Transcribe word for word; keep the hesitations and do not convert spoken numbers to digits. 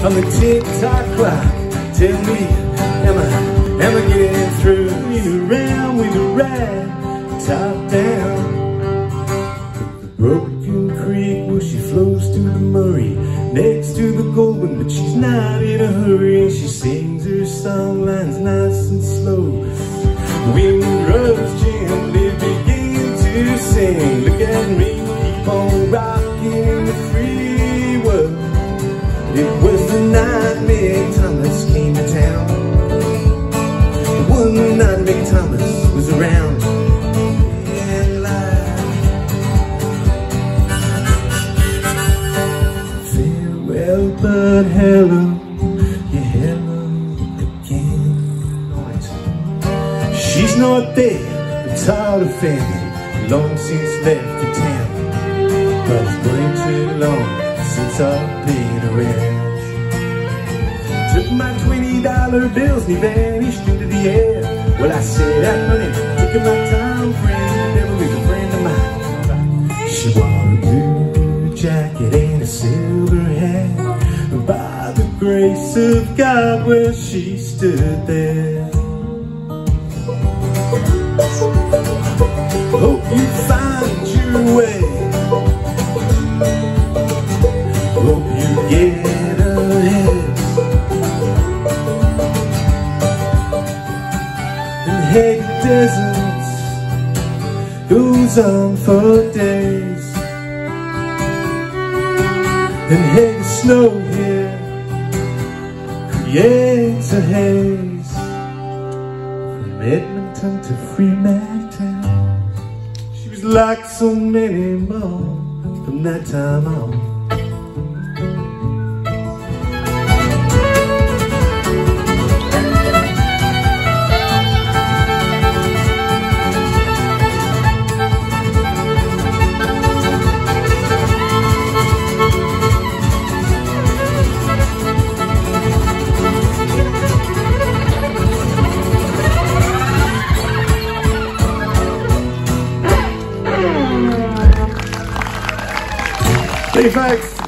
on the tick-tock clock. Tell me, am I, am I getting through? Weave around, weave around, top down. The Broken Creek, well, she flows to the Murray, next to the Goldman, but she's not in a hurry. And she sings her song lines nice and slow. Windrows gently begin to sing. Look at me, keep on rocking the free world. It was the night Mick Thomas came to town. One night Mick Thomas was around. And live. Farewell, but hello, yeah, hello again. Right. She's not there, the Tyler family, long since left the town. But it's been too long since I've been around. Took my twenty dollar bills and he vanished into the air. Well, I said that money, taking my time, friend, never was a friend of mine. She wore a blue jacket and a silver hat. By the grace of God, well, she stood there. Hope you find your way. Hope you get ahead. And hey, deserts goes on for days. And hey, snow here creates a haze. From Edmonton to Fremantle, she was like so many more from that time on. Thanks, folks.